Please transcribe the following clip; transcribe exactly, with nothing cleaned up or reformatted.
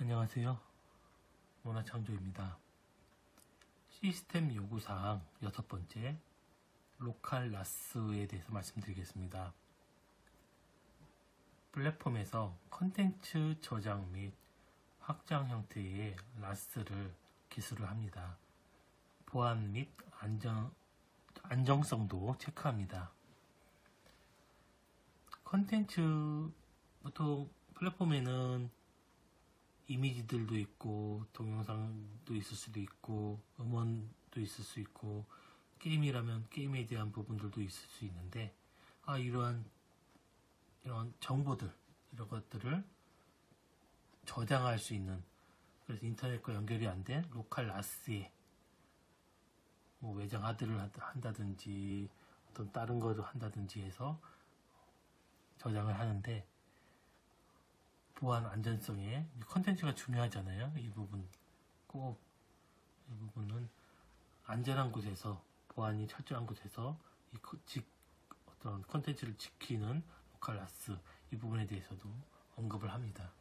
안녕하세요. 문화창조입니다. 시스템 요구사항 여섯 번째, 로컬 나스에 대해서 말씀드리겠습니다. 플랫폼에서 컨텐츠 저장 및 확장 형태의 라스를 기술을 합니다. 보안 및 안정, 안정성도 체크합니다. 컨텐츠, 보통 플랫폼에는 이미지들도 있고 동영상도 있을 수도 있고 음원도 있을 수 있고 게임이라면 게임에 대한 부분들도 있을 수 있는데 아 이러한 이런 정보들 이런 것들을 저장할 수 있는, 그래서 인터넷과 연결이 안 된 로컬 나스에 뭐 외장 하드를 한다든지 어떤 다른 거를 한다든지 해서 저장을 하는데, 보안 안전성에 컨텐츠가 중요하잖아요. 이 부분 꼭 이 부분은 안전한 곳에서, 보안이 철저한 곳에서 이 지, 어떤 컨텐츠를 지키는 로컬 나스, 이 부분에 대해서도 언급을 합니다.